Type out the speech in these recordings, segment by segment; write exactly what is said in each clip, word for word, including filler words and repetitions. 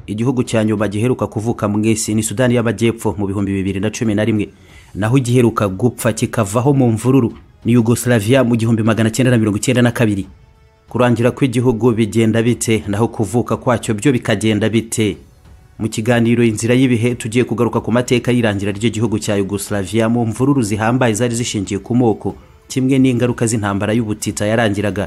igihugu cya nyuma giheruka kuvuka mu isi ni Sudani y'Amajyepfo mu bihumbi bibiri na cumi na rimwe, naho giheruka gupfa kikavaho mu mvururu ni Yugoslavia mu gihumbi magana cyenda na mirongo icyenda na kabiri. Kurangira kw'igihugu bigenda bite naho kuvuka kwacyo byo bikagenda bite? Mu kiganiro inzira y'ibihe tugiye kugaruka ku mateka y'irangira ry'igihugu cya Yugoslavia mu mvururu zihambaye zari zishingiye ku moko kimwe n'ingaruka z'intambara y'ubutita yarangiraga.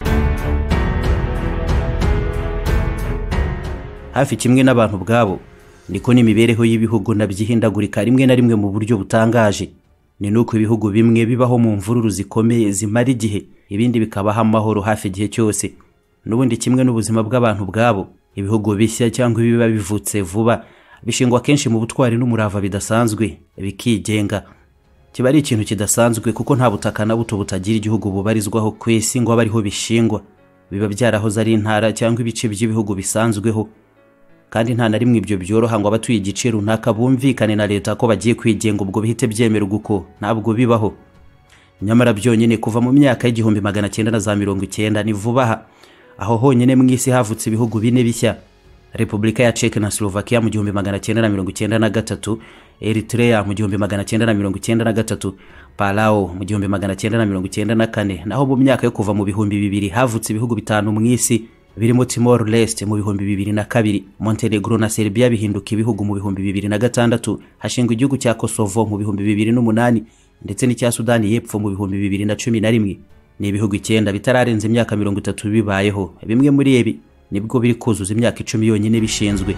Hafi kimwe n'abantu bwabo niko n'imibereho y'ibihugu nabyihindagurika rimwe na rimwe mu buryo butangaje. Ni nuko ibihugu bimwe bibaho mu mvururu zikomeye zimara igihe, ibindi bikabaho amahoro hafi igihe cyose. N'ubundi kimwe n'ubuzima bw'abantu bwabo, ibihugu bishya cyangwa ibiba bivutse vuba bishingwa kenshi mu butwari n'umurava bidasanzwe bikigenga. Kiba ari ikintu kidasanzwe kuko nta butaka na buto butagira igihugu bubarizwaho kwesi ngo abariho bishingwa. Biba byarahoze ari intara cyangwa ibice by'ibihugu bisanzweho, kandi nta na rimwe ibyo byoroha ngo abatuye igice runaka bumvikane na leta ko bagiye kwigenga ubwo bihite byemerwa uko, ntabwo bibaho. Nyamara byonyine kuva mu myaka y'igihumbi magana cyenda na za mirongo icyenda ni vuba aho honyine mu isi havutse ibihugu bine bishya: Repubulika ya Czech na Slovakia mu gihumbi magana cyenda na mirongo icyenda na gatatu, Eritrea mu gihumbi magana cyenda na mirongo icyenda na gatatu, Palau mu gihumbi magana cyenda na mirongo icyenda na kane. Naho mu myaka yo kuva mu bihumbi bibiri havutse ibihugu bitanu mu isi birimo Timor Leste mu bihumbi bibiri na kabiri, Montenegro na Serbia bihinduka ibihugu mu bihumbi bibiri na gatandatu, hashingwa igihugu cya Kosovo mu bihumbi bibiri n'umunani ndetse n'icya Sudani y'Epfo mu bihumbi bibiri na cumi na rimwe. Ni ibihugu icyenda bitararenza imyaka mirongo itatu bibayeho. Bimwe muri ibi nibwo biri kuzuza imyaka icumi yonyine bishinzwe.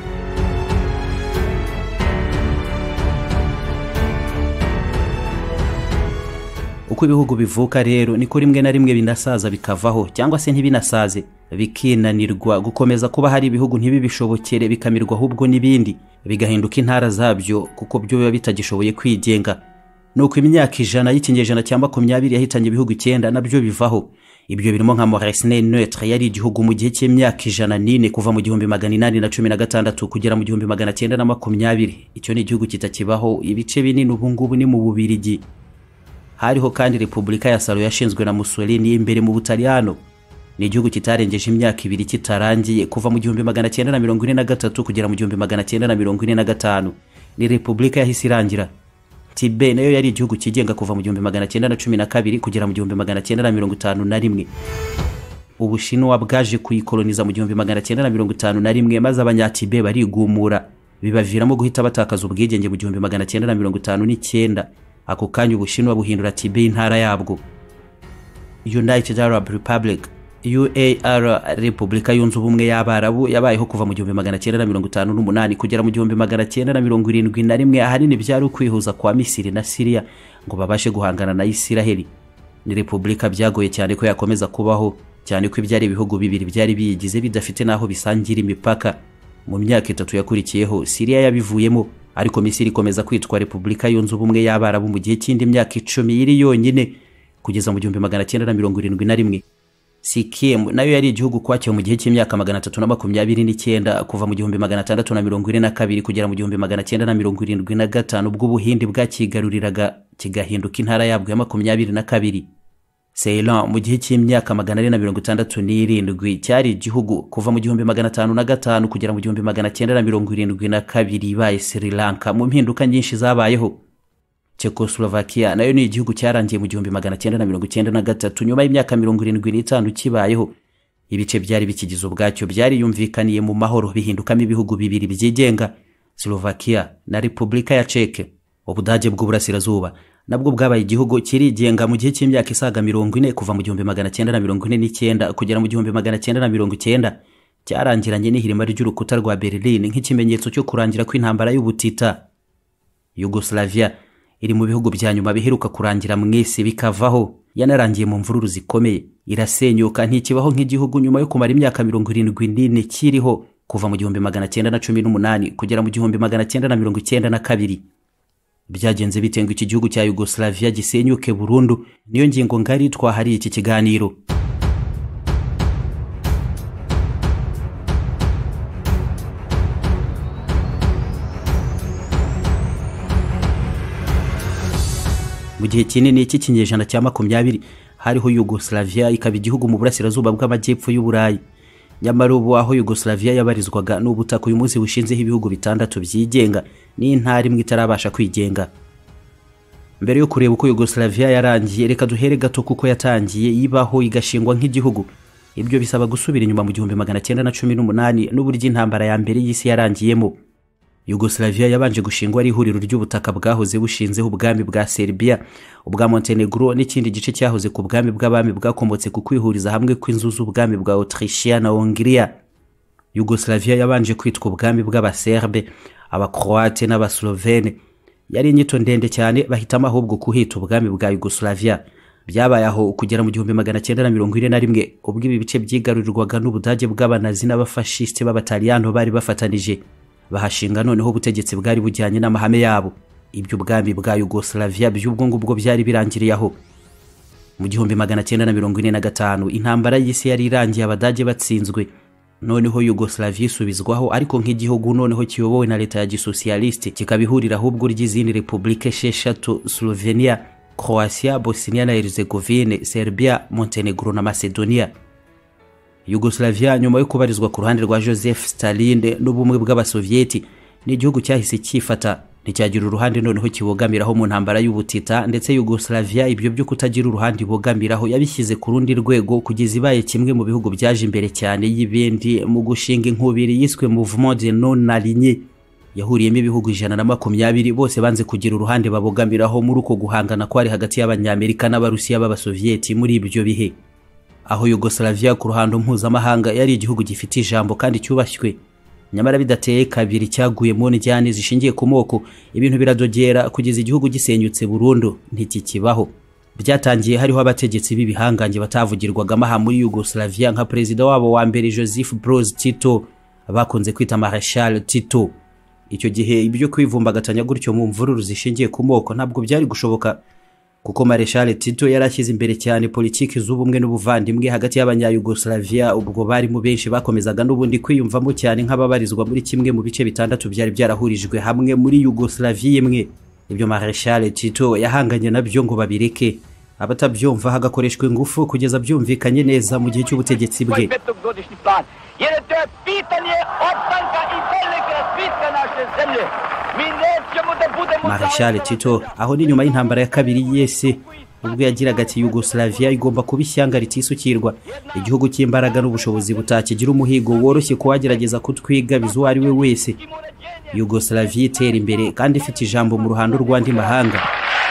Uko ibihugu bivuka rero niko rimwe na rimwe binasaza bikavaho, cyangwa se ntibinasaze bikinanirwa gukomeza kuba hari ibihugu ntibibishobokere bikamirwa ahubwo n'ibindi bigahinduka intara zabyo kuko byo biba bitagishoboye kwigenga. Nuko imyaka ijana y'ikinyejana cya makumyabiri yahitanye ibihugu icyenda nabyo bivaho. Ibyo birimo nka Bosnia neutre yari igihugu mu gihe cy'imyaka ijana n'ine kuva mu gihumbi magana inani na cumi na gatandatu kugera mu gihumbi magana cyenda na makumyabiri. Icyo ni igihugu kitakibaho, ibice binini ubu ngubu ni mu Bubiligi. Hariho kandi Repubulika ya Salo yashinzwe na Mussolini imbere mu Butaliyano. Ni igihugu kitarengeje imyaka ibiri kitarangiye kuva mu gihumbi magana cyenda na mirongo ine na gatatu kugera mu gihumbi magana cyenda na mirongo ine na gatanu. Ni Repubulika yahise irangira. Tibet nayo yari igihugu kigenga kuva mu gihumbi magana cyenda na cumi na kabiri kugera mu gihumbi magana cyenda na mirongo itanu na rimwe. Ubushinwa bwaje kuyikoloniza mu gihumbi magana cyenda na mirongo itanu na rimwe maze abanyatibet barigumura bibaviramo guhita batakaza ubwigenge mu gihumbi magana cyenda na mirongo itanu n'icyenda. Ako kanya Ubushinwa buhindura Tibet intara yabwo. United Arab Republic U A R, Repubulika yunze ubumwe y'Abarabu, yabayeho kuva mu gihumbi magana cyenda na mirongo itanu n'umunani kugera mu gihumbi magana cyenda na mirongo irindwi na rimwe. Ahanini byari ukwihuza kwa Misiri na Syria ngo babashe guhangana na Isiraheli. Ni Repubulika byagoye cyane ko yakomeza kubaho, cyane ko ibyari ibihugu bibiri byari biyigize bidafite naho bisangira imipaka. Mu myaka itatu yakurikiyeho Syria yabivuyemo, ariko Misiri ikomeza kwitwa Repubulika yunze ubumwe y'Abarabu mu gihe cy'indi myaka icumi iri yonyine kugeza mu gihumbi magana cyenda na mirongo irindwi na rimwe. Sikkim nayo yari igihugu kwacyo mu gihe cy'imyaka magana atatu na makumyabiri n'icyenda kuva mu gihumbi magana atandatu na mirongo ine na kabiri kugera mu gihumbi magana cyenda na mirongo irindwi na gatanu ubwo Ubuhindi bwakigaruriraga kigahinduka intara yabwo ya makumyabiri na kabiri. Ceylon mu gihe cy'imyaka magana ane na mirongo itandatu n'irindwi cyari igihugu kuva mu gihumbi magana atanu na gatanu kugera mu gihumbi magana cyenda na mirongo irindwi na kabiri. Ibaye Sri Lanka mu mpinduka nyinshi zabayeho. Czechoslovakia nayo ni igihugu cyarangiye mu gihumbi magana cyenda na mirongo icyenda na gatatu nyuma y'imyaka mirongo irindwi n'itanu kibayeho. Ibice byari bikigize ubwacyo byari yumvikaniye mu mahoro bihindukamo ibihugu bibiri byigenga, Slovakia na Repubulika ya Czech. Ubudage bw'Uburasirazuba nabwo bwabaye igihugu kirigenga mu gihe cy'imyaka isaga mirongo ine kuva mu gihumbi magana cyenda na mirongo ine n'icyenda kugera mu gihumbi magana cyenda na mirongo icyenda. Cyarangiranye n'ihirima ry'urukuta rwa Berlin nk'ikimenyetso cyo kurangira kw'intambara y'ubutita. Yugoslavia iri mu bihugu bya nyuma biheruka kurangira mu isi bikavaho, yanarangiye mu mvururu zikomeye, irasenyuka ntikibaho nk'igihugu nyuma yo kumara imyaka mirongo irindwi n'ine kiriho kuva mu gihumbi magana cyenda na cumi n'umunani kugera mu gihumbi magana cyenda na mirongo icyenda na kabiri. Byagenze bitenga iki gihugu cya Yugoslavia gisenyuke burundu, niyo ngingo ngari twahariye iki kiganiro. Mu gihe kinini cy'ikinyejana cya makumyabiri hariho Yugoslavia ikaba igihugu mu burasirazuba bw'amajyepfo y'Uburayi. nyamara ubu aho Yugoslavia yabarizwaga n'ubutaka uyu munsi bushinzeho ibihugu bitandatu byigenga n'intara imwe itarabasha kwigenga. Mbere yo kureba uko Yugoslavia yarangiye, reka duhere gato kuko yatangiye ibaho igashingwa nk'igihugu. Ibyo bisaba gusubira inyuma mu gihumbi magana cyenda na cumi n'umunani n'uburyo intambara ya mbere y'isi yarangiyemo. Yugoslavia yabanje gushingwa ari ihuriro ry'ubutaka bwahoze bushinzeho ubwami bwa Serbia, ubwa Montenegro n'ikindi gice cyahoze ku bwami bw'abami bwakomotse ku kwihuriza hamwe kw'inzu z'ubwami bwa Autrichia na Hongria. Yugoslavia yabanje kwitwa ubwami bw'abaserbe, abakroate n'abaslovene. Yari inyito ndende cyane, bahitamo ahubwo kuhita ubwami bwa Yugoslavia. Byabaye aho kugera mu gihumbi magana cyenda na mirongo ine na rimwe ubwo ibi bice byigarurirwaga n'ubudage bw'abanazi n'abafashiste b'abataliyano bari bafatanije. Bahashinga noneho ubutegetsi bwari bujyanye n'amahame yabo. Ibyo ubwami bwa Yugoslavia by'ubwo ngubwo byari birangiriye aho. Mu gihumbi magana cyenda na mirongo ine na gatanu intambara y'isi yari irangiye, abadage batsinzwe. Noneho Yugoslavia isubizwaho, ariko nk'igihugu noneho kiyobowe na leta ya gisosialiste, kikabihurira ahubwo ry'izindi republike esheshatu: Slovenia, Croatia, Bosnia na Herzegovine, Serbia, Montenegro na Macedonia. Yugoslavia nyuma yo kubarizwa ku ruhande rwa Joseph Stalin n'ubumwe bw'abasovieti, ni igihugu cyahise cyifata, nticyagira uruhande noneho kibogamiraho mu ntambara y'ubutita, ndetse Yugoslavia ibyo byo kutagira uruhande ibogamiraho yabishyize ku rundi rwego kugeza ibaye kimwe mu bihugu byaje imbere cyane y'ibindi mu gushinga inkubiri yiswe Mouvement de non aligné, yahuriyemo ibihugu ijana na makumyabiri, bose banze kugira uruhande babogamiraho muri uko guhangana kwari hagati y'Abanyamerika n'Abarusiya b'abasovieti muri ibyo bihe. Aho Yugoslavia ku ruhando mpuzamahanga yari igihugu gifite ijambo kandi cyubashywe, nyamara bidateye kabiri cyaguye mu njyane zishingiye ku moko, ibintu biradogera kugeza igihugu gisenyutse burundu, ntikikibaho. Byatangiye hariho abategetsi b'ibihangange batavugirwagamo aha muri Yugoslavia nka perezida wabo wa mbere Joseph Broz Tito, bakunze kwita Marshal Tito. Icyo gihe ibyo kwivumbagatanya gutyo mu mvururu zishingiye ku moko ntabwo byari gushoboka, kuko Marshal Tito yarashyize imbere cyane politiki z'ubumwe n'ubuvandimwe hagati y'Abanya-Yugoslavia. Ubwo bari mu benshi bakomezaga n'ubundi kwiyumvamo cyane nk'ababarizwa muri kimwe mu bice bitandatu byari byarahurijwe hamwe muri Yugoslavia imwe. Ibyo Marshal Tito yahanganye nabyo ngo babireke, abatabyumva hagakoreshwa ingufu kugeza byumvikanye neza mu gihe cy'ubutegetsi bwe. Marshal Tito aho ni nyuma y'intambara ya kabiri y'isi, ubwo yagiraga ati Yugoslavia igomba kuba ishyanga ritisukirwa, igihugu cy'imbaraga n'ubushobozi butakigira umuhigo woroshye kuwagerageza kutwigabiza uwo ari we wese. Yugoslavia itera imbere kandi ifite ijambo mu ruhando rw'andi mahanga.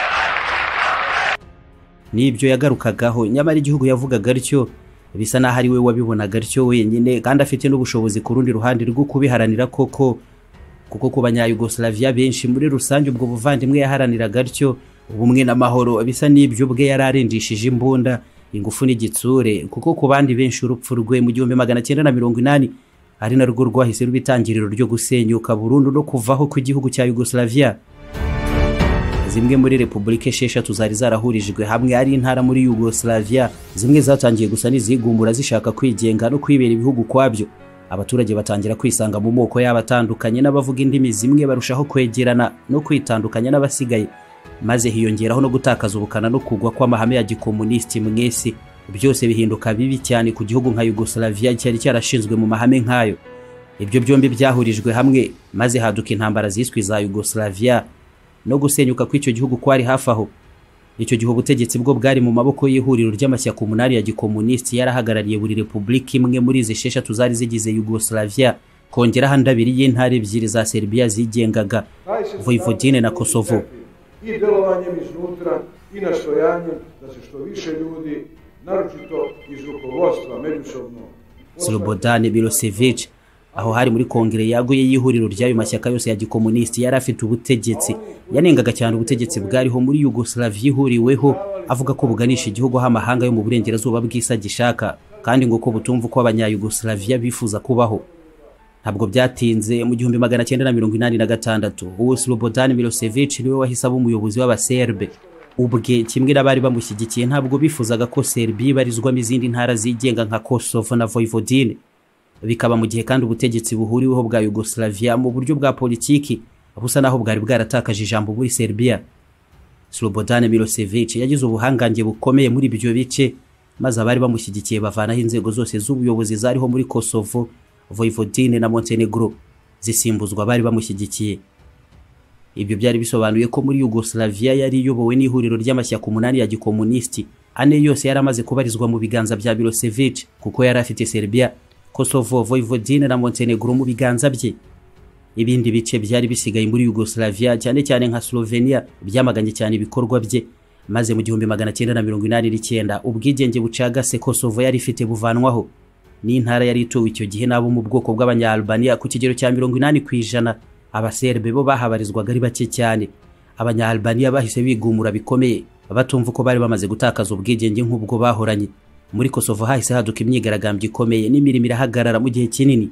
Nibyo yagarukagaho, nyamara igihugu yavugaga atyo bisa naho ari we wabibonaga atyo wenyine, kandi afite n'ubushobozi ku rundi ruhande rwo kubiharanira koko, kuko ku Banya-Yugoslavia benshi muri rusange ubwo buvandimwe yaharaniraga atyo, ubumwe n'amahoro bisa n'ibyo bwe yararindishije imbunda, ingufu n'igitsure, kuko ku bandi benshi urupfu rwe mu gihumbi magana cyenda na mirongo inani ari narwo rwahise rubitangiriro ryo gusenyuka burundu no kuvaho kw'igihugu cya Yugoslavia. Zimwe muri republike esheshatu zari zarahurijwe hamwe ari intara muri Yugoslavia, zimwe zatangiye gusa n'izigumbura zishaka kwigenga no kwibera ibihugu kwabyo. Abaturage batangira kwisanga mu moko y'abatandukanye n'abavuga indimi zimwe barushaho kwegerana no kwitandukanya n'abasigaye, maze hiyongeraho no gutakaza ubukana no kugwa kw'amahame ya gikomunisti mwese. Byose bihinduka bibi cyane ku gihugu nka Yugoslavia cyari cyarashinzwe mu mahame nk'ayo. Ibyo byombi byahurijwe hamwe, maze haduka intambara ziswe za Yugoslavia no gusenyuka kw'icyo gihugu kwari hafi aho. Icyo gihe ubutegetsi bwo bwari mu maboko y'ihuriro ry'amashyaka umunani ya gikomunisti yarahagarariye buri republika imwe muri izi esheshatu zari zigize Yugoslavia, kongeraho ndabiri y'intara ebyiri za Serbia zigengaga, Vojvodine na Kosovo. Slobodan Milosevic aho hari muri kongere yaguye y'ihuriro ry'ayo mashyaka yose ya gikomunisti yari afite ubutegetsi, yanengaga cyane ubutegetsi bwariho muri Yugoslavia ihuriweho, avuga ko buganisha igihugu h'amahanga yo mu burengerazuba bw'isa gishaka, kandi ngo ko butumva uko Abanya-Yugoslavia bifuza kubaho. Ntabwo byatinze mu gihumbi magana cyenda na mirongo inani na gatandatu uwo Slobodan Milosevic niwe wahise aba umuyobozi w'abaserbe. Ubwe kimwe n'abari bamushyigikiye ntabwo bifuzaga ko Serbia ibarizwamo izindi ntara zigenga nka Kosovo na Vojvodine. Bikaba mu gihe kandi ubutegetsi buhuriweho bwa Yugoslavia mu buryo bwa politiki busa naho bwari bwaratakaje ijambo muri Serbia. Slobodan Milosevic yagize ubuhangange bukomeye muri ibyo bice, maze abari bamushyigikiye bavanaho inzego zose z'ubuyobozi zariho muri Kosovo, Vojvodine na Montenegro zisimbuzwa abari bamushyigikiye. Ibyo byari bisobanuye ko muri Yugoslavia yari iyobowe n'ihuriro ry'amashyaka umunani ya gikomunisti, ane yose yari amaze kubarizwa mu biganza bya Milosevic kuko yari afite Serbia, Kosovo, Vojvodine na Montenegro mu biganza bye. Ibindi bice byari bisigaye muri Yugoslavia cyane cyane nka Slovenia byamaganye cyane ibikorwa bye, maze mu gihumbi magana cyenda na mirongo inani n'icyenda ubwigenge bucagase Kosovo yari ifite buvanwaho. N'intara yari ituwe icyo gihe nabo mu bwoko bw'Abanya-Albania ku kigero cya mirongo inani ku ijana. Abaserbe bo bahabarizwaga ari bake cyane. Abanya-Albania bahise bigumura bikomeye batumva ko bari bamaze gutakaza ubwigenge nk'ubwo bahoranye. Muri Kosovo hahise haduka imyigaragambyo ikomeye n'imirimo irahagarara mu gihe kinini.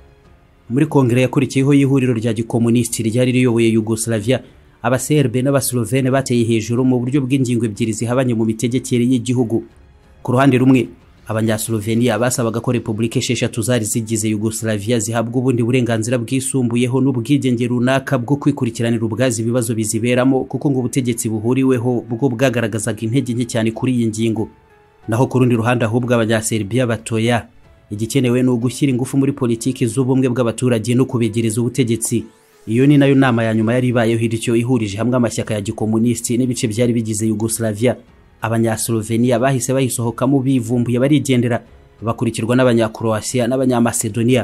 Muri kongere yakurikiyeho y'ihuriro rya gikomunisti ryari riyoboye Yugoslavia, Abaserbe n'Abaslovene bateye hejuru mu buryo bw'ingingo ebyiri zihabanye mu mitegekere y'igihugu. Ku ruhande rumwe, Abanya-Slovenia basabaga ko Republika esheshatu zari zigize Yugoslavia zihabwa ubundi burenganzira bwisumbuyeho n'ubwigenge runaka bwo kwikurikiranira ubwazi ibibazo biziberamo, kuko ngo ubutegetsi buhuriweho bwo bwagaragazaga intege nke cyane kuri iyi ngingo. Naho ku rundi ruhande ahubwo Abanya-Serbia batoya, igikenewe no gushyira ingufu muri politiki z'ubumwe bw'abaturage no kubegereza ubutegetsi. Iyo ni nayo nama ya nyuma yari ibayeho iricyo ihurije hamwe amashyaka ya gikomunisti n'ibice byari bigize Yugoslavia. Abanya-Slovenia bahise bayisohokamo bivumbuye barigendera, bakurikirwa n'Abanya-Croatia n'Abanya-Macedonia.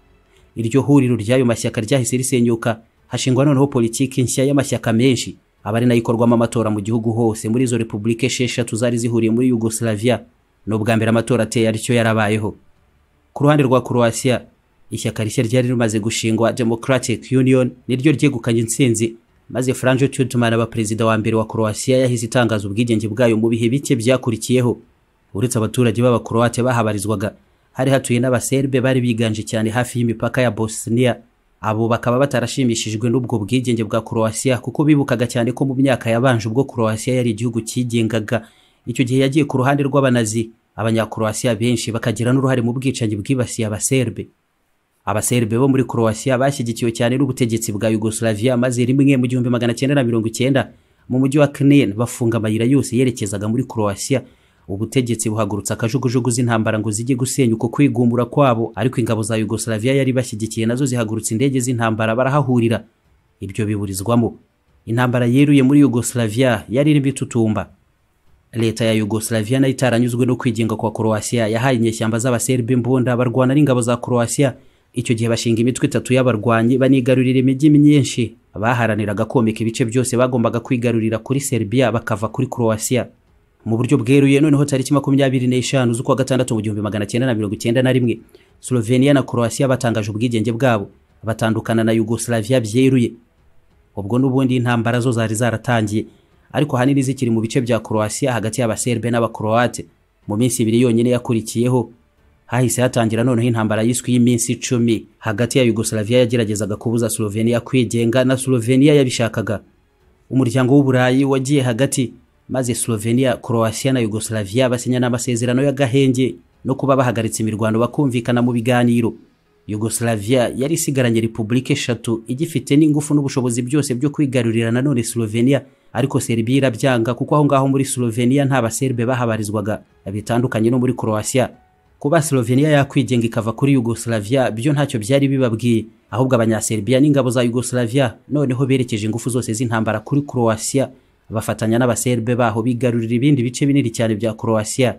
Iryo huriro ry'ayo mashyaka ryahise risenyuka, hashingwa noneho politiki nshya y'amashyaka menshi, abari nayo ikorwamo amatora mu gihugu hose muri izo Republika esheshatu zari zihuriye muri Yugoslavia. N'ubwa mbere amatora ateye aricyo yarabayeho. Ku ruhande rwa Croatia, ishyaka rishya ryari rimaze gushingwa Democratic Union niryo ryegukanye intsinzi, maze Franjo Tudjman aba perezida wa mbere wa Croatia yahise itangaza ubwigenge bwayo mu bihe bike byakurikiyeho. Uretse abaturage b'Abakroate bahabarizwaga, hari hatuye n'Abaserbe bari biganje cyane hafi y'imipaka ya Bosnia. Abo bakaba batarashimishijwe n'ubwo bwigenge bwa Croatia kuko bibukaga cyane ko mu myaka yabanje ubwo Croatia yari igihugu cyigengaga, icyo gihe yagiye ku ruhande rw'Abanazi. Abanya-Croatia benshi bakagira n'uruhare mu bwicanyi bwibasiye Abaserbe. Abaserbe bo muri Croatia bashyigikiwe cyane n'ubutegetsi bwa Yugoslavia, maze rimwe mu gihumbi magana cyenda na mirongo icyenda mu mujyi wa Knin bafunga amayira yose yerekezaga muri Croatia. Ubutegetsi buhagurutsa akajugujugu z'intambara ngo zijye gusenyuka kwigumura kwabo, ariko ingabo za Yugoslavia yari bashyigikiye nazo zihagurutsa indege z'intambara barahahurira. Ibyo biburizwamo. Intambara yeruye muri Yugoslavia yari iri bitutumba. Leta ya Yugoslavia nayo itaranyuzwe no kwigenga kwa Croatia yahaye inyeshyamba z'Abaserbe imbunda barwana n'ingabo za Croatia. Icyo gihe bashinga imitwe itatu y'abarwanyi banigarurira imijyi myinshi, baharaniraga komeka ibice byose bagombaga kwigarurira kuri Serbia bakava kuri Croatia. Mu buryo bweruye noneho tariki makumyabiri n'eshanu z'ukwa gatandatu mu gihumbi magana cyenda na mirongo icyenda na rimwe, Slovenia na Croatia batangaje ubwigenge bwabo, batandukana na Yugoslavia byeruye. Ubwo n'ubundi intambara zo zari zaratangiye, ariko hanini zikiri mu bice bya Croatia hagati y'Abaserbe n'Abakroate. Mu minsi ibiri yonyine yakurikiyeho, hahise hatangira noneho intambara yiswe y'iminsi icumi hagati ya Yugoslavia yageragezaga kubuza Slovenia kwigenga na Slovenia yabishakaga. Umuryango w'Uburayi wagiye hagati, maze Slovenia, Croatia na Yugoslavia basinya n'amasezerano y'agahenge no kuba bahagaritse imirwano bakumvikana mu biganiro. Yugoslavia yari isigaranye Republika eshatu igifite n'ingufu n'ubushobozi byose byo kwigarurira na none Slovenia, ariko Serbia irabyanga kuko aho ngaho muri Slovenia nta Baserbe bahabarizwaga, bitandukanye no muri Croatia. Kuba Slovenia yakwigenga ikava kuri Yugoslavia byo ntacyo byari bibabwiye, ahubwo Abanya-Serbia n'ingabo za Yugoslavia noneho berekeje ingufu zose z'intambara kuri Croatia, bafatanya n'Abaserbe baho bigarurira ibindi bice binini cyane bya Croatia.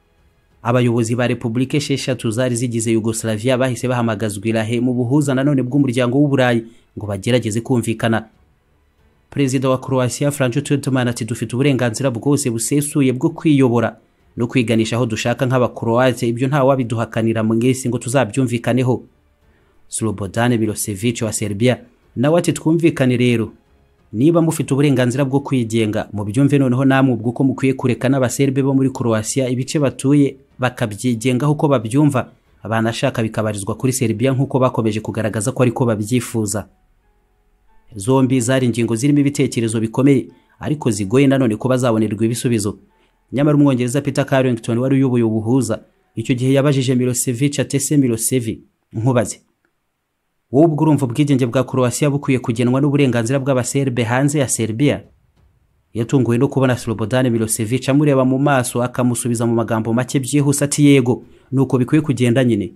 Abayobozi ba Republika esheshatu zari zigize Yugoslavia bahise bahamagazwa irahe mu buhuza na none bw'umuryango w'Uburayi ngo bagerageze kumvikana. Perezida wa Croatia Franjo Tudjman ati dufite uburenganzira bwose busesuye bwo kwiyobora no kwiganisha aho dushaka nk'Abakroate, ibyo nta wabiduhakanira mwese ngo tuzabyumvikaneho. Slobodan Milosevic wa Serbia nawe ati twumvikane rero, niba mufite uburenganzira bwo kwigenga mu byumve noneho namwe ubwo ko mukwiye kureka n'Abaserbe bo muri Croatia ibice batuye bakabyigengaho uko babyumva, abanashaka bikabarizwa kuri Serbia nk'uko bakomeje kugaragaza ko ariko babyifuza. Zombi zari ingingo zirimo ibitekerezo bikomeye ariko zigoye nanone kuba zabonerwa ibisubizo. Nyamara umwongereza Peter Carrington wari uyoboye ubuhuza icyo gihe yabajije Milosevic atese Milosevic, nkubaze wowe ubwo urumva ubwigenge bwa Croatia bukwiye kugenwa n'uburenganzira bw'Abaserbe hanze ya Serbia? yatunguwe no kubona Slobodan Milosevic amureba mu maso akamusubiza mu magambo make byihuse ati yego nuko bikwiye kugenda nyine.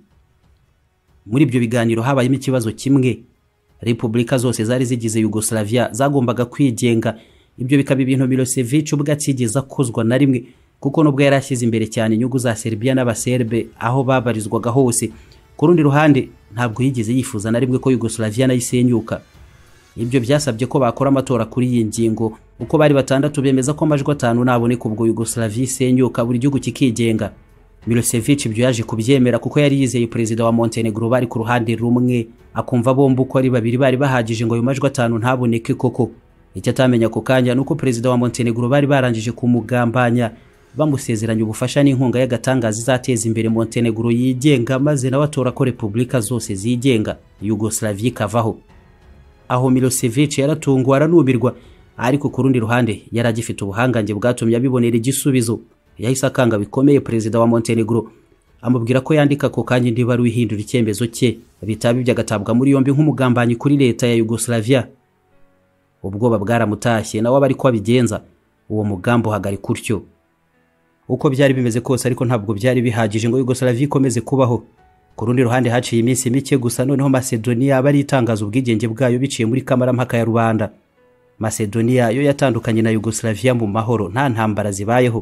Muri ibyo biganiro habayemo ikibazo kimwe. Republika zose zari zigize Yugoslavia zagombaga kwigenga. Ibyo bikaba ibintu Milosevic ubwo atigeze akozwa na rimwe, kuko nubwo yari ashyize imbere cyane inyungu za Serbia n'abaserbe aho babarizwaga hose, ku rundi ruhande ntabwo yigeze yifuza na rimwe ko Yugoslavia nayo isenyuka. Ibyo byasabye ko bakora amatora kuri iyi ngingo, uko bari batandatu bemeza ko amajwi atanu naboneka ubwo Yugoslavia isenyuka buri gihugu kikigenga. Milosevic ibyo yaje kubyemera kuko yari yizeye perezida wa Montenegro bari ku ruhande rumwe, akumva bombi uko ari babiri bari bahagije ngo ayo majwi atanu ntaboneke koko. Icyo atamenya ko kanya nuko perezida wa Montenegro bari barangije kumugambanya, bamusezeranya ubufasha n'inkunga y'agatangaza izateza imbere Montenegro yigenga, maze nawe atora ko republika zose zigenga Yugoslavia ikavaho. Aho Milosevic yaratunguwe aranumirwa, ariko ku rundi ruhande yaragifite ubuhangange bwatumye abibonera igisubizo. Yahise akanga bikomeye perezida wa Montenegro, amubwira ko yandika ko kanya ndi baru ihindura icyemezo cye bitaba byagatabwa muri yombi nk'umugambanyi kuri leta ya Yugoslavia. Ubwoba bwaramutashye nawe bari ko abigenza, uwo mugambo hagari kurtyo. Uko byari bimeze kose ariko ntabwo byari bihagije ngo Yugoslavia ikomeze kubaho. Ku rundi ruhande haciye iminsi mike gusa noneho Macedonia bari itangaza ubwigenge bwayo biciye muri kamarampaka ya rubanda. Macedonia yo yatandukanye na Yugoslavia mu mahoro, nta ntambara zibayeho.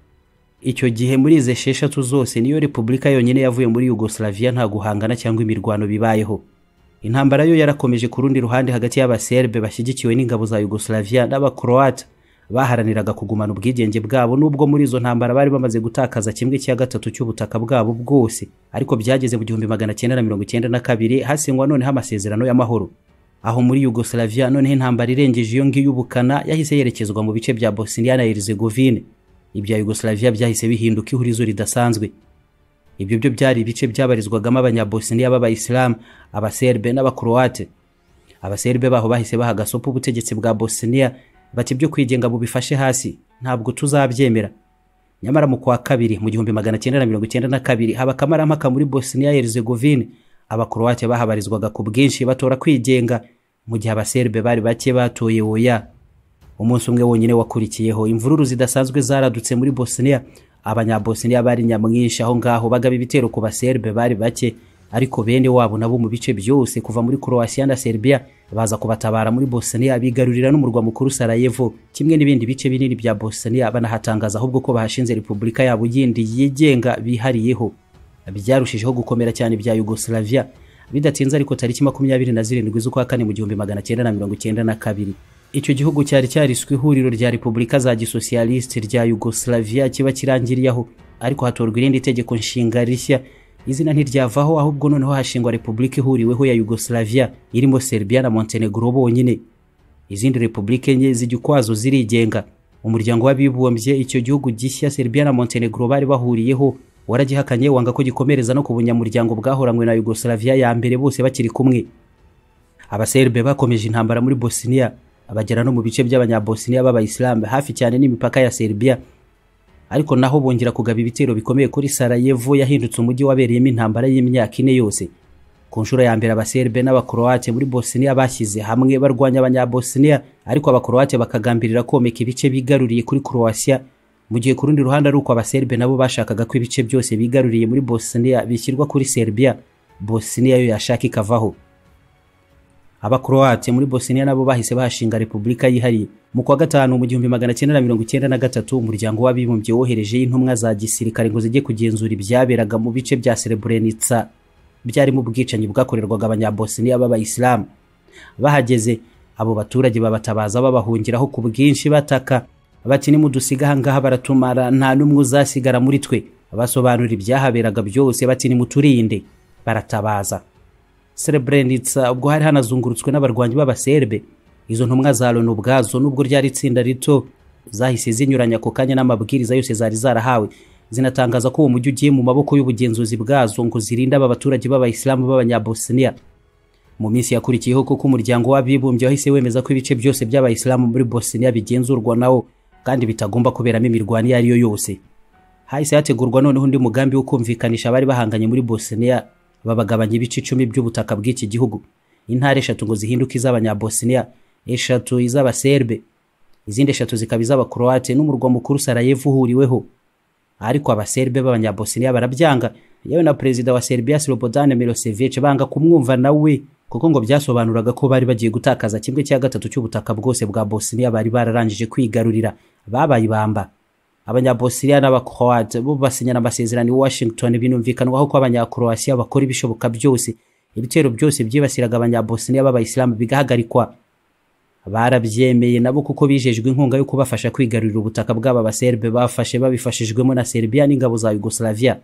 Icyo gihe muri ize sheshatu zose niyo republika yonyine yavuye muri Yugoslavia nta guhangana cyangwa imirwano bibayeho. Intambara yo yarakomeje ku rundi ruhande hagati y'abaserbe bashyigikiwe n'ingabo za Yugoslavia n'abakroata baharaniraga kugumana ubwigenge bwabo, nubwo muri izo ntambara bari bamaze gutakaza kimwe cya gatatu cy'ubutaka bwabo bwose, ariko byageze mu gihumbi magana cyenda na mirongo icyenda na kabiri hasinywa noneho amasezerano y'amahoro. Aho muri Yugoslavia noneho intambara irengeje iyo ngiyo ubukana yahise yerekezwa mu bice bya Bosnia na Herzegovine. Ibya Yugoslavia byahise bihinduka ihurizo ridasanzwe. Ibyo byo byari ibice byabarizwagamo abanyabosnia b'abayisilamu, abaserbe n'abakroate. Abaserbe baho bahise baha gasopo ubutegetsi bwa Bosnia, bati byo kwigenga mu bifashe hasi ntabwo tuzabyemera. Nyamara mu kwa kabiri mu gihumbi magana cyenda na mirongo icyenda na kabiri haba kamarampaka muri Bosnia Herzegovine, abakroate bahabarizwaga ku bwinshi batora kwigenga, mu gihe abaserbe bari bake batoye oya. Umunsi umwe wonyine wakurikiyeho imvururu zidasanzwe zaradutse muri Bosnia. Abanyabosnia bari nyamwinshi aho ngaho bagaba ibitero ku baserbe bari bake, ariko bene wabo nabo mu bice byose kuva muri Croatia na Serbia baza kubatabara muri Bosnia, bigarurira n'umurwa mukuru Sarajevo kimwe n'ibindi bice binini bya Bosnia, banahatangaza ahubwo ko bahashinze republika yabo yindi yigenga bihariyeho. Byarushijeho gukomera cyane bya Yugoslavia. Bidatinze ariko tariki makumyabiri na zirindwi z'ukwa kane mu gihumbi magana cyenda na mirongo icyenda na kabiri icyo gihugu cyari cyariswe ihuriro rya republika za gisocialiste rya Yugoslavia kiba kirangiriyeho, ariko hatorwa irindi tegeko nshinga rishya. Izina ntiryavaho ahubwo noneho hashingwa republika ihuriweho ya Yugoslavia irimo Serbia na Montenegro bonyine. Izindi republika enye zijyukwazo zirigenga. Umuryango w'abibumbye icyo gihugu gishya Serbia na Montenegro bari bahuriyeho waragihakanye, wanga ko gikomereza no kubunyamuryango bwahoranywe na Yugoslavia ya mbere bose bakiri kumwe. Abaserbe bakomeje intambara muri Bosnia, abagera no mu bice by'abanyabosnia b'abayisilamu hafi cyane n'imipaka ya Serbia, ariko naho bongera kugaba ibitero bikomeye kuri Sarajevo yahindutse umujyi wabereyemo intambara y'imyaka ine yose. Ku nshuro ya mbere abaserbe n'abakroate muri Bosnia bashyize hamwe barwanya abanyabosnia, ariko abakroate bakagambirira komeka ibice bigaruriye kuri Croatia, mu gihe ku rundi ruhande ari uko abaserbe nabo bashakaga ko ibice byose bigaruriye muri Bosnia bishyirwa kuri Serbia, Bosnia yo yashaka ikavaho. Abakroate muri Bosnia nabo bahise bahashinga republika yihariye. Mu kwa gatanu mu gihumbi magana cyenda na mirongo icyenda na gatatu umuryango w'abibumbye wohereje intumwa za gisirikare ngo zijye kugenzura ibyaberaga mu bice bya Srebrenica byari mu bwicanyi bwakorerwaga abanyabosnia b'abayisilamu. Bahageze abo baturage babatabaza babahungiraho ku bwinshi bataka bati nimudusiga hangaha baratumara nta numwe uzasigara muri twe. Basobanura ibyahaberaga byose bati nimuturinde, baratabaza. Srebrenica ubwo hari hanazungurutswe n'abarwanyi b'abaserbe. Izo ntumwa za Loni ubwazo nubwo ryari itsinda rito zahise zinyuranya ko kanya n'amabwiriza yose zari zarahawe, zinatangaza ko uwo mujyi ugiye mu maboko y'ubugenzuzi bwazo ngo zirinde aba baturage b'abayisilamu b'abanyabosnia. Mu minsi yakurikiyeho kuko umuryango w'abibumbye wahise wemeza ko ibice byose by'abayisilamu muri Bosnia bigenzurwa nawo kandi bitagomba kuberamo imirwano iyo ari yo yose. Hahise hategurwa noneho undi mugambi wo kumvikanisha abari bahanganye muri Bosnia, babagabanya ibice icumi by'ubutaka bw'iki gihugu. Intara eshatu ngo zihinduke iz'abanyabosnia, eshatu iz'abaserbe. izindi eshatu zikaba iz'Abakroate n'umurwa mukuru Sarajevo uhuriweho. Ariko abaserbe b'abanyabosnia barabyanga, yewe na perezida wa Serbia Slobodan Milosevic banga kumwumva nawe, kuko ngo byasobanuraga ko bari bagiye gutakaza kimwe cya gatatu cy'ubutaka bwose bwa Bosnia bari bararangije kwigarurira. Babaye ibamba. Abanyabosnia n'Abakroate bo basinyana amasezerano i Washington binumvikanwaho ko Abanyakroatia bakora ibishoboka byose ibitero byose byibasiraga Abanyabosnia b'Abayisilamu bigahagarikwa. Barabyemeye nabo kuko bijejwe inkunga yo kubafasha kwigarurira ubutaka bw'aba baserbe bafashe babifashijwemo na Serbia n'ingabo za Yugoslavia.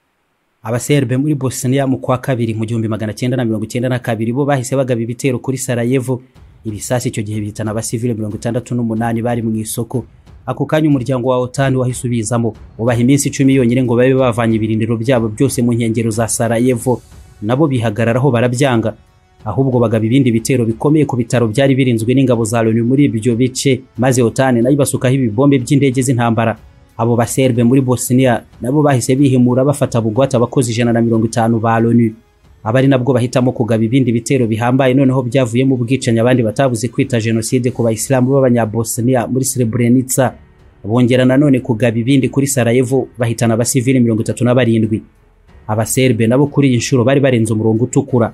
Abaserbe muri Bosnia mu kwa kabiri mu gihumbi magana cyenda na mirongo icyenda na kabiri bo bahise bagaba ibitero kuri Sarajevo. Ibisasi icyo gihe bitana abasivile mirongo itandatu n'umunani bari mu isoko. Ako kanya umuryango wa OTAN wahise ubizamo, ubaha iminsi icumi yonyine ngo babe bavanye ibirindiro byabo byose mu nkengero za Sarajevo. Nabo bihagararaho barabyanga, ahubwo bagaba ibindi bitero bikomeye ku bitaro byari birinzwe n'ingabo za Loni muri ibyo bice, maze OTAN nayo basukaho ibibombe by'indege z'intambara. Abo baserbe muri Bosnia nabo bahise bihimura bafata bugwata abakozi ijana na mirongo itanu ba Loni. Abari nabwo bahitamo kugaba ibindi bitero bihambaye, noneho byavuye mu bwicanya abandi batavuze kwita genocide ku Bayisilamu b'Abanyabosnia muri Srebrenica. Bongera nanone kugaba ibindi kuri Sarajevo bahitana abasivili mirongo itatu na barindwi. Abaserbe nabo kuri iyi nshuro bari barenze umurongo utukura.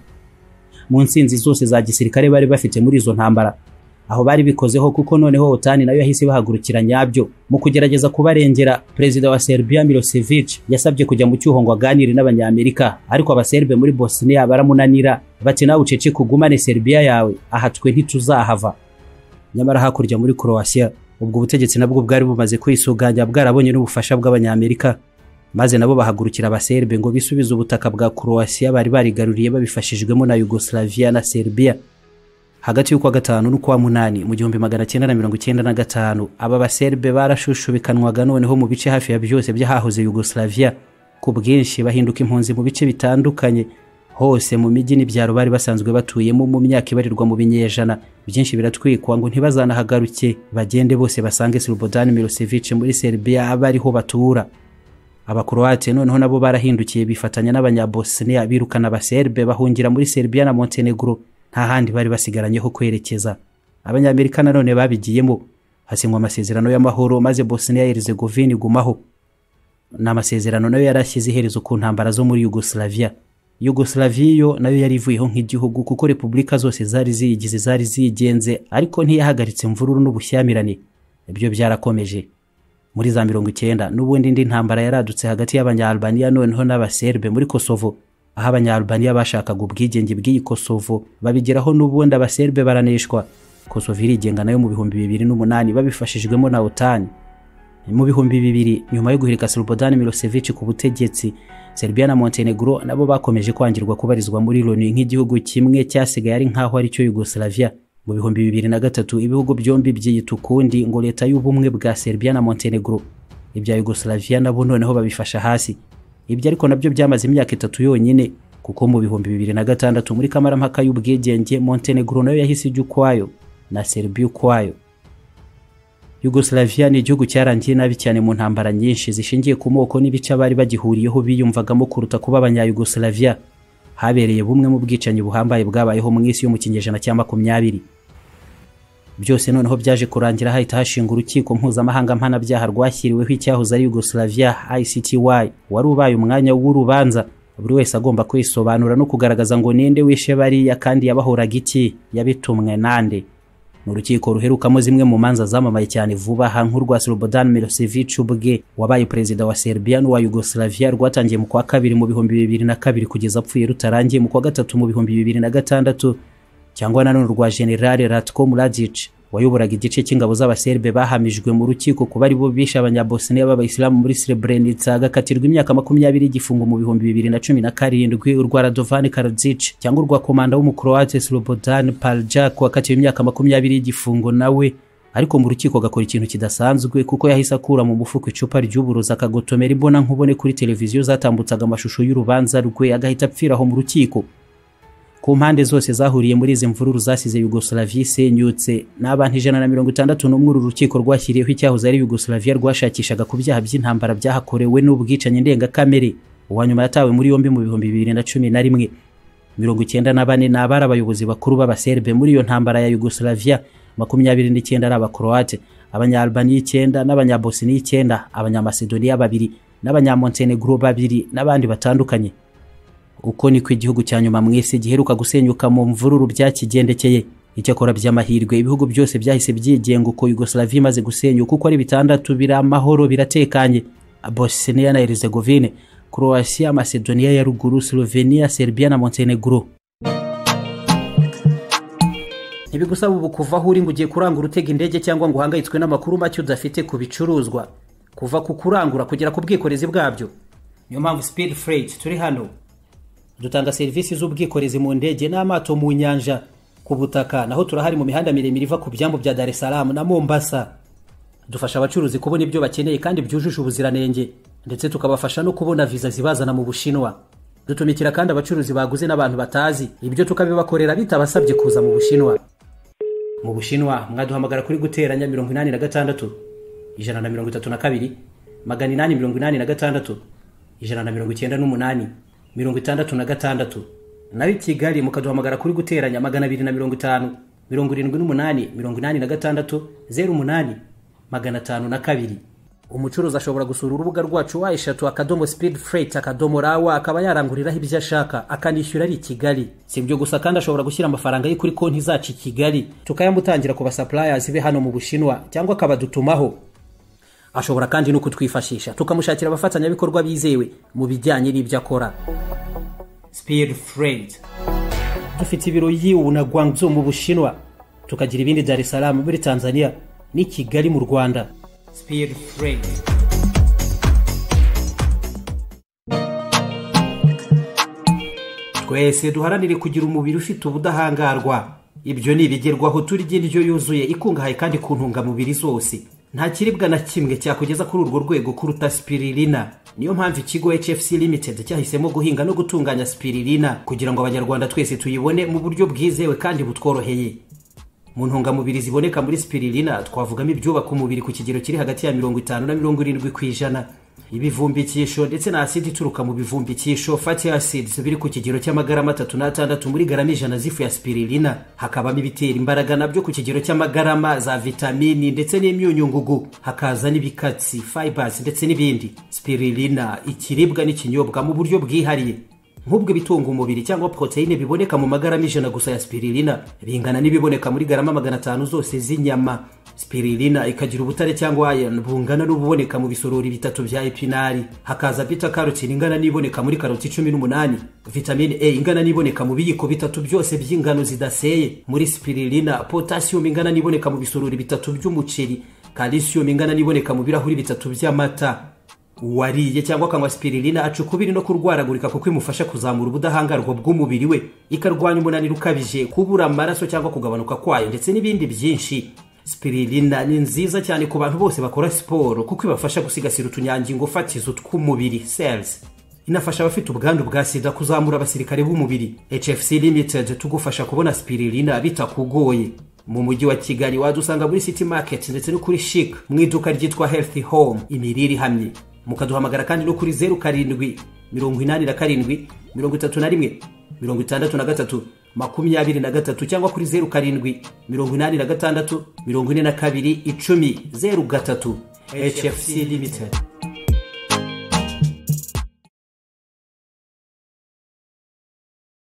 Mu nsinzi zose za gisirikare bari bafite muri izo ntambara, aho bari bikozeho kuko noneho OTAN nayo yahise bahagurukira nyabyo mu kugerageza kubarengera. Perezida wa Serbia Milosevic yasabye kujya mu cyuho ngo aganire n'Abanyamerika, ariko abaserbe muri Bosnia baramunanira bati nawe ucece kugumane Serbia yawe, aha twe ntituzahava. Nyamara hakurya muri Croatia ubwo ubutegetsi nabwo bwari bumaze kwisuganya bwarabonye n'ubufasha bw'Abanyamerika, maze nabo bahagurukira abaserbe ngo bisubize ubutaka bwa Croatia bari barigaruriye babifashijwemo na Yugoslavia na Serbia. Hagati y'ukwa gatanu n'ukwa munani mu gihumbi magana cyenda na mirongo icyenda na gatanu aba baserbe barashushubikanwaga noneho mu bice hafi ya byose by'ahahoze Yugoslavia, ku bwinshi bahinduka impunzi mu bice bitandukanye hose mu mijyi n'ibyaro bari basanzwe batuyemo mu myaka ibarirwa mu binyejana. Byinshi biratwikwa ngo ntibazanahagaruke bagende bose basange Slobodan Milosevic muri Serbia abariho batura. Abakroate noneho nabo barahindukiye bifatanya n'Abanyabosnia birukana abaserbe bahungira muri Serbia na Montenegro, nta handi bari basigaranyeho kwerekeza. Abanyamerika nanone babigiyemo, hasinywa amasezerano y'amahoro maze Bosnia Herzegovine igumaho. N'amasezerano nayo yarashyize iherezo ku ntambara zo muri Yugoslavia. Yugoslavia yo nayo yari ivuyeho nk'igihugu kuko repubulika zose zari ziyigize zari zigenze, ariko ntiyahagaritse imvururu n'ubushyamirane. Ibyo byarakomeje. Muri za mirongo icyenda n'ubundi indi ntambara yaradutse hagati y'Abanyalbania noneho n'Abaserbe muri Kosovo, aho Abanyalbania bashakaga ubwigenge bw'iyi Kosovo babigeraho n'ubundi Abaserbe baraneshwa. Kosovo irigenga nayo mu bihumbi bibiri n'umunani babifashijwemo na OTAN. Mu bihumbi bibiri nyuma yo guhirika Slobodan Milosevic ku butegetsi, Serbia na Montenegro nabo bakomeje kwangirwa kubarizwa muri Loni nk'igihugu kimwe cyasigaye ari nkaho ari cyo Yugoslavia. Mu bihumbi bibiri na gatatu ibihugu byombi byiyita ukundi ngo leta y'ubumwe bwa Serbia na Montenegro. Ibya Yugoslavia nabo noneho babifasha hasi. Ibyo ariko nabyo byamaze imyaka itatu yonyine, kuko mu bihumbi bibiri na gatandatu muri kamarampaka y'ubwigenge Montenegro nayo yahise ijya ukwayo na Serbia ukwayo. Yugoslavia ni igihugu cyarangiye nabi cyane mu ntambara nyinshi zishingiye ku moko n'ibice bari bagihuriyeho biyumvagamo kuruta kuba Abanya-Yugoslavia. Habereye bumwe mu bwicanyi buhambaye bwabayeho mu isi yo mu kinyejana cya makumyabiri. Byose noneho byaje kurangira hahita hashinga urukiko mpuzamahanga mpanabyaha rwashyiriweho icyahoze ari Yugoslavia I C T Y, wari ubaye umwanya w'urubanza buri wese agomba kwisobanura no kugaragaza ngo ninde wishe bariya kandi yabahoraga iki, yabitumwe nande. Mu rukiko ruherukamo zimwe mu manza zamamaye cyane vuba aha nk'urwa Slobodan Milosevic ubwe wabaye perezida wa Serbia n'uwa Yugoslavia rwatangiye mu kwa kabiri mu bihumbi bibiri na kabiri kugeza apfuye rutarangiye mu kwa gatatu mu bihumbi bibiri na gatandatu, cyangwa nanone rwa General Ratko Mladic wayoboraga igice cy'ingabo z'Abaserbe bahamijwe mu rukiko kuba ari bo bishe Abanyabosnia b'Abayisilamu muri Srebrenica agakatirwa imyaka makumyabiri y'igifungo mu bihumbi bibiri na cumi na karindwi. Urwa Radovan Karadzic cyangwa urwa komanda w'umukroate Slobodan Paljak wakatiwe imyaka makumyabiri y'igifungo nawe, ariko mu rukiko gakora ikintu kidasanzwe kuko yahise akura mu mufuko icupa ry'uburozi akagotomera imbona nkubone kuri televiziyo zatambutsaga amashusho y'urubanza rwe agahita apfiraho mu rukiko. Ku mpande zose zahuriye muri izi mvururu zasize Yugoslavia isenyutse n'abantu ijana na mirongo itandatu n'umwe uru rukiko rwashyiriyeho icyahoze ari Yugoslavia rwashakishaga ku byaha by'intambara byahakorewe n'ubwicanyi ndengakamere. Uwanyuma yatawe muri yombi mu bihumbi bibiri na cumi na rimwe. mirongo icyenda na bane n'abari abayobozi bakuru b'Abaserbe muri iyo ntambara ya Yugoslavia makumyabiri n'icyenda ari abakroate, abanyalbania icyenda n'abanyabosnia icyenda, abanyamacedonia babiri n'abanyamontenegro babiri n'abandi batandukanye. Uko niko igihugu cya nyuma mwese giheruka gusenyuka mu mvururu byakigendekeye. Icyakora by'amahirwe ibihugu byose byahise byigenga uko Yugoslavia imaze gusenyuka uko ari bitandatu biri amahoro biratekanye: Bosnia na Herzegovine, Croatia Macedonia ya ruguru, Slovenia Serbia na Montenegro. Ntibigusaba ubu kuva aho uri ngo ugiye kurangura utega indege cyangwa ngo uhangayitswe n'amakuru make udafite ku bicuruzwa, kuva ku kurangura kugera ku bwikorezi bwabyo. Niyo mpamvu Speed Freight turi hano. Dutanga serivisi z'ubwikorezi mu ndege n'amato mu nyanja, ku butaka, naho turahari mu mihanda miremire iva ku byambu bya Dar es Salaam na Mombasa. Dufasha abacuruzi kubona ibyo bakeneye kandi byujuje ubuziranenge, ndetse tukabafasha no kubona visa zibazana mu Bushinwa. Dutumikira kandi abacuruzi baguze n'abantu batazi, ibyo tukabibakorera bitabasabye kuza mu Bushinwa. Mu Bushinwa mwaduhamagara kuri guteranya mirongo inani na gatandatu ijana na mirongo itatu na kabiri magana inani mirongo inani na gatandatu ijana na mirongo icyenda n'umunani mirongo itandatu na gatandatu. Naho i Kigali mukaduhamagara kuri guteranya magana abiri na mirongo itanu mirongo irindwi n'umunani mirongo inani na gatandatu zeru umunani magana atanu na kabiri. Umucuruzi ashobora gusura urubuga rwacu wa eshatu akadomo speed freight akadomo rawa akaba yaranguriraho ibyo ashaka akanishyura ari i Kigali. Si ibyo gusa kandi ashobora gushyira amafaranga ye kuri konti zacu i Kigali tukayamutangira ku ba suppliers be hano mu Bushinwa cyangwa akabadutumaho. Ashobora kandi no kutwifashisha tukamushakira abafatanyabikorwa bizewe mu bijyanye n'ibyo akora. Speed Freight dufite ibiro yiwu na Guangzhou mu Bushinwa, tukagira ibindi Dar es Salaam muri Tanzania ni Kigali mu Rwanda. Speed Freight. Twese duharanire kugira umubiri ufite ubudahangarwa. Ibyo ni ibigerwaho turi indyo yuzuye ikungahaye kandi ku ntungamubiri zose. Nta kiribwa na kimwe cyakugeza kuri urwo rwego kuruta spirulina. Niyo mpamvu ikigo H F C Limited cyahisemo guhinga no gutunganya spirulina kugira ngo abanyarwanda twese tuyibone mu buryo bwizewe kandi butworoheye. Mu ntungamubiri ziboneka muri spirulina twavugamo ibyubaka umubiri ku kigero kiri hagati ya mirongo itanu na mirongo irindwi ku ijana, ibivumbikisho ndetse na acid ituruka mu bivumbikisho fatty acids biri ku kigero cy'amagarama atatu n'atandatu muri garama ijana z'ifu ya spirulina, hakabamo ibitera imbaraga nabyo ku kigero cy'amagarama za vitamini ndetse n'imyunyungugu, hakaza n'ibikatsi fibers ndetse n'ibindi. Spirulina ikiribwa n'ikinyobwa mu buryo bwihariye. Nk'ubwo bitunga umubiri cyangwa proteine biboneka mu magarama ijana gusa ya spirulina bingana n'ibiboneka muri garama magana atanu zose z'inyama. Spirulina ikagira ubutare cyangwa iron bungana n'ububoneka mu bisorori bitatu bya epinari, hakaza beta carotene ingana n'iboneka muri karoti cumi n'umunani, vitamine A ingana n'iboneka mu biyiko bitatu byose by'ingano zidaseye muri spirulina, potassium ingana n'iboneka mu bisorori bitatu by'umuceri, calcium ingana n'iboneka mu birahuri bitatu by'amata. Uwariye cyangwa kanywa spirulina acukubiri no kurwaragurika kuko imufasha kuzamura ubudahangarwa bw'umubiri we, ikarwanya umunaniro ukabije, kubura amaraso cyangwa kugabanuka kwayo ndetse n'ibindi byinshi. Spirulina ni nziza cyane ku bantu bose bakora siporo kuko ibafasha gusigasira utunyangingo fatizo tw'umubiri cells. Inafasha abafite ubwandu bwa sida kuzamura abasirikare b'umubiri. H F C Limited tugufasha kubona spirulina bitakugoye. Mu mujyi wa Kigali wadusanga muri City Market ndetse no kuri Chic mu iduka ryitwa Healthy Home imiriri hamwe. Mukaduhamagara kandi no kuri zeru karindwi mirongo inani na karindwi mirongo itatu na rimwe mirongo itandatu na gatatu makumyabiri na gatatu cyangwa kuri zeru karindwi mirongo inani na gatandatu mirongo ine na kabiri icumi zeru gatatu. H F C Limited.